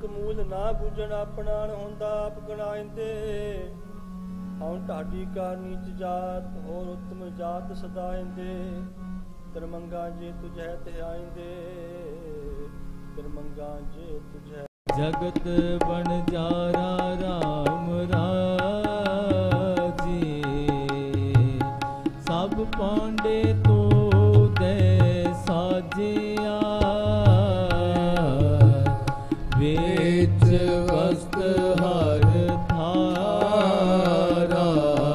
ਇਕ ਮੂਲ ਨਾ ਬੁਝਣ ਆਪਣਾ ਹੁੰਦਾ ਆਪ ਗਣਾਇਂਦੇ। ਹਉ ਢਾਡੀ ਕਾ ਨੀਚ ਜਾਤ ਹੋਰ ਉਤਮ ਜਾਤ ਸਦਾਇਂਦੇ। ਤਰਮੰਗਾ ਜੇ ਤੁਝੈ ਤੇ ਆਇਂਦੇ ਤਰਮੰਗਾ ਜੇ ਤੁਝੈ। ਜਗਤ ਬਣਜਾਰਾ ਰਾਮ ਰਾਜੇ ਸਭ ਪਾਂਡੇ ਤੋ ਦੇ ਸਾਜਿਆ। ਵਿੱਚ ਵਸਤ ਹਰ ਥਾਰਾ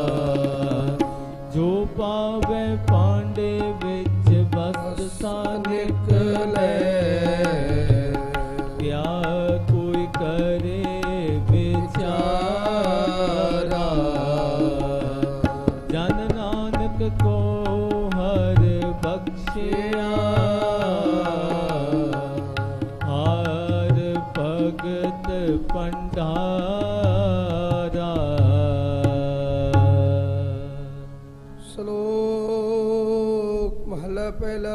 ਜੋ ਪਾਵੇ ਪਾਂਡੇ ਵਿੱਚ ਵਸਤ ਸਾ ਨਿਕਲੇ। ਕਿਆ ਕੋਈ ਕਰੇ ਵਿਚਾਰਾ ਜਨ ਨਾਨਕ ਕੋ ਹਰ ਬਖਸ਼ਿਆ। ਹਰ ਭਗਤ ਭੰਡਾਰਾ। ਸ਼ਲੋਕ ਮਹਲਾ ਪਹਿਲਾ।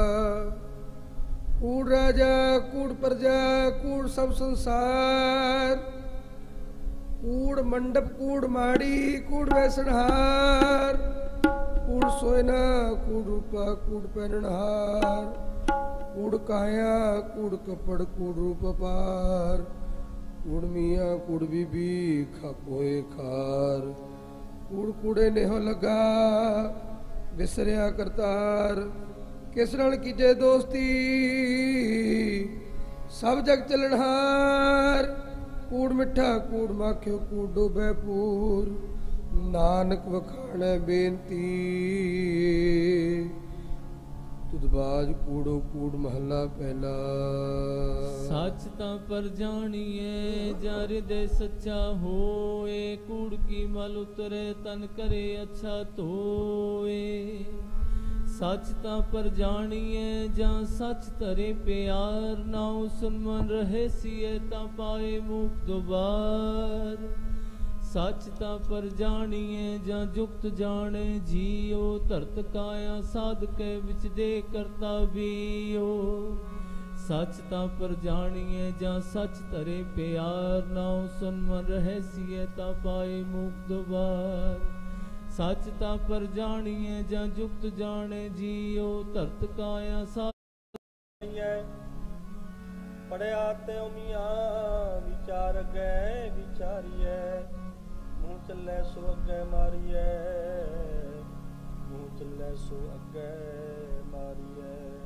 ਕੂੜ ਰਾਜਾ ਕੂੜ ਪ੍ਰਜਾ ਕੂੜ ਸਭ ਸੰਸਾਰ। ਕੂੜ ਮੰਡਪ ਕੂੜ ਮਾੜੀ ਕੂੜ ਵੈਸਣਹਾਰ। ਕੂੜ ਸੋਇਨਾ ਕੂੜ ਰੂਪਾ ਕੂੜ ਪਹਿਨਣਹਾਰ। ਕੂੜ ਕਾਇਆ ਕੂੜ ਕੱਪੜ ਕੂੜ ਰੂਪ ਪਾਰ। ਕੂੜ ਮੀਆਂ ਕੂੜ ਬੀਬੀ ਖਾਪੋਏ ਖਾਰ। ਕੂੜ ਕੂੜੇ ਨੇਹੋ ਲੱਗਾ ਵਿਸਰਿਆ ਕਰਤਾਰ। ਕਿਸ ਨਾਲ ਕੀਜੇ ਦੋਸਤੀ ਸਭ ਜਗ ਚੱਲਣਹਾਰ। ਕੂੜ ਮਿੱਠਾ ਕੂੜ ਮਾਖਿਓ ਕੂੜ ਡੋਬੈ ਪੂਰ। ਨਾਨਕ ਵਖਾਣੈ ਬੇਨਤੀ ਤੁਧ ਬਾਜ ਕੂੜੋ ਕੂੜ ਮਹੱਲਾ ਪਹਿਲਾ। ਸੱਚ ਤਾਂ ਪਰ ਜਾਣੀਏ ਜਾ ਹਿਰਦੇ ਸੱਚਾ ਹੋਏ। ਕੂੜ ਕੀ ਮਲ ਉਤਰੇ ਤਨ ਕਰੇ ਅੱਛਾ ਧੋਏ। ਸੱਚ ਤਾਂ ਪਰ ਜਾਣੀਏ ਜਾਂ ਸੱਚ ਧਰੇ ਪਿਆਰ। ਨਾਉ ਸੁਨਮਨ ਰਹੇ ਸੀਏ ਤਾਂ ਪਾਏ ਮੁਖ ਦੁਬਾਰ। ਸੱਚ ਤਾਂ ਪਰ ਜਾਣੀਏ ਜਾਂ ਜੁਗਤ ਜਾਣੇ ਜੀਓ। ਧਰਤ ਕਾਇਆ ਸਾਧਕੇ ਵਿੱਚ ਦੇ ਕਰਤਾ ਵੀਓ। ਸੱਚ ਤਾਂ ਪਰ ਜਾਣੀਏ ਜਾਂ ਸੱਚ ਧਰੇ ਪਿਆਰ। ਨਾਉ ਸੁਨਮਨ ਰਹੇ ਸੀਏ ਤਾਂ ਪਾਏ ਮੁਖ ਦੁਬਾਰ। ਸੱਚ ਤਾਂ ਪਰ ਜਾਣੀਏ ਜਾਂ ਜੁਗਤ ਜਾਣੇ ਜੀਓ। ਧਰਤ ਕਾਇਆ ਸਾਧਕੇ। ਪੜਿਆ ਤੇ ਉਮੀਆਂ ਵਿਚਾਰ ਗਏ ਵਿਚਾਰੀਐ। ਮੂੰਹ ਚੱਲੇ ਸੋ ਅੱਗੇ ਮਾਰੀਐ ਮੂੰਹ ਚੱਲੇ ਸੋ ਅੱਗੇ ਮਾਰੀਐ।